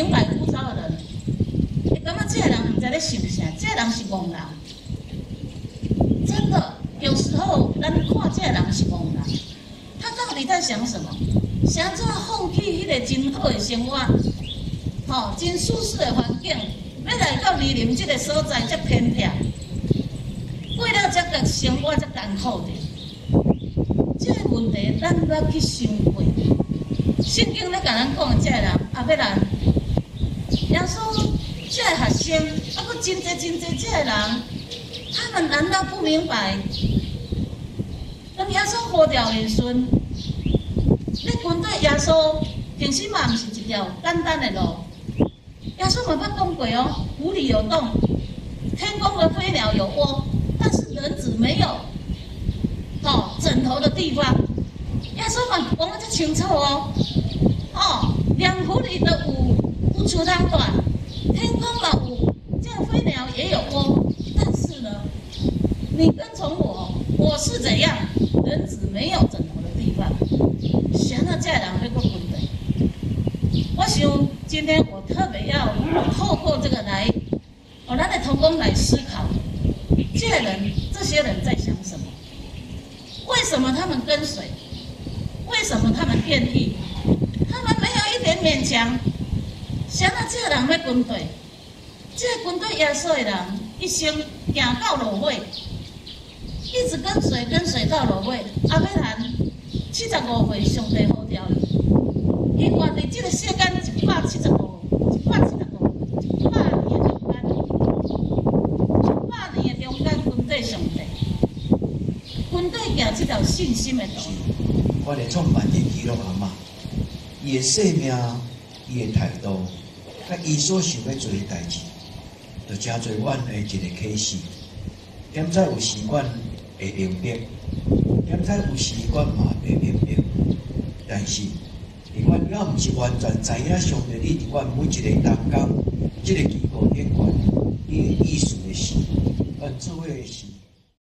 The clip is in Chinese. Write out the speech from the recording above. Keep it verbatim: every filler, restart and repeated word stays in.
明白呼召的人，会感觉这个人唔知咧想啥，这个人是戆人。真的，有时候咱看这个人是戆人，他到底在想什么？想怎放弃迄个真好的生活，吼、哦，真舒适的环境，要来到离林这个所在，遮偏僻，过了这个生活遮艰苦的。这个问题，咱要去想过。圣经咧甲咱讲，这个人啊，要来，耶稣这个学生，啊，佫真济真济这个人，他们难道不明白？当耶稣呼召的时阵，你军队耶稣平时嘛，毋是一条简单的路。耶稣嘛捌讲过哦，湖里有洞，天空的飞鸟有窝，但是人子没有。哦，枕头的地方，耶稣嘛讲得这清楚哦。哦，两湖里的有有竹汤短，天空嘛有，这样飞鸟也有窝。但是呢，你跟从我，我是怎样？人子没有枕头的地方。想到这人那个问题，我想今天我特别要透过这个来，我咱的同工来思考，这人这些人在想什么？为什么他们跟随？为什么他们愿意？他们没有一点勉强。想到这个人要军队，这个军队耶稣的人一生行到落尾，一直跟随跟随到落尾。阿伯兰七十五岁，上帝呼召伊，伊愿意这个世间一百七十五，一百七十五，一百年的中间，一百年的中间跟对上帝。军队行这条信心的道路。 我哋创办人基督阿嬷，伊的生命、伊的态度，甲伊所想要做的代志，就真侪阮的一个启示。点在有时阮会明白，点在有时阮嘛袂明白。但是，如果要毋是完全知影上帝你伫阮每一个当中，即、这个机构点管伊的意思的时，阮做伙的是。